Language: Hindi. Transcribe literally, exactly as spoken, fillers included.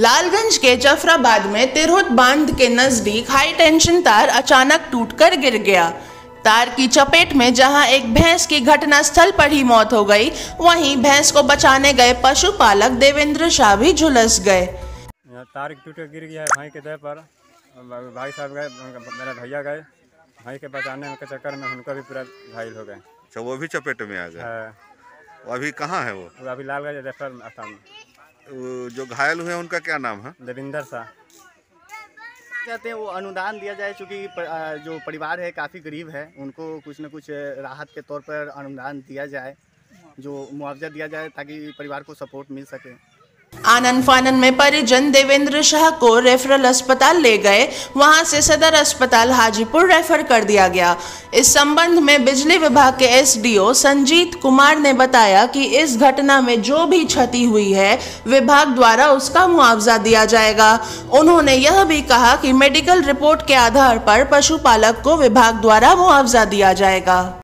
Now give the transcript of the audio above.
लालगंज के जफराबाद में तिरहुत बांध के नजदीक हाई टेंशन तार अचानक टूटकर गिर गया। तार की चपेट में जहां एक भैंस की घटनास्थल पर ही मौत हो गई, वहीं भैंस को बचाने गए पशुपालक देवेंद्र शाह भी झुलस गए। तार टूट के गिर गया है भाई के दर पर। भाई साहब गए, मेरे भैया गए, भाई के बचाने के चक्कर में उनका भी पूरा घायल हो गए। अच्छा, वो भी चपेट में आ गए। अभी कहाँ है वो? वो अभी लालगंज रेफर अस्पताल में। जो घायल हुए उनका क्या नाम है? देवेंद्र शाह। चाहते हैं वो अनुदान दिया जाए, चूँकि जो परिवार है काफ़ी गरीब है, उनको कुछ न कुछ राहत के तौर पर अनुदान दिया जाए, जो मुआवजा दिया जाए ताकि परिवार को सपोर्ट मिल सके। आनन फानन में परिजन देवेंद्र शाह को रेफरल अस्पताल ले गए, वहां से सदर अस्पताल हाजीपुर रेफर कर दिया गया। इस संबंध में बिजली विभाग के एसडीओ संजीत कुमार ने बताया कि इस घटना में जो भी क्षति हुई है, विभाग द्वारा उसका मुआवजा दिया जाएगा। उन्होंने यह भी कहा कि मेडिकल रिपोर्ट के आधार पर पशुपालक को विभाग द्वारा मुआवजा दिया जाएगा।